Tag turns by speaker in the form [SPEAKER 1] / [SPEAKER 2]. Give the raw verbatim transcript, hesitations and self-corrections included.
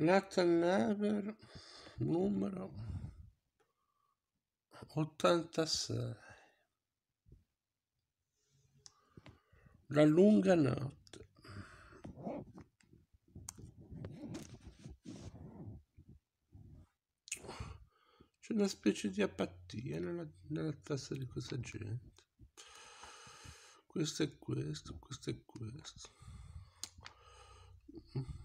[SPEAKER 1] Nathan Never, numero ottantasei. La lunga notte. C'è una specie di apatia nella, nella testa di questa gente. Questo è questo, questo è questo.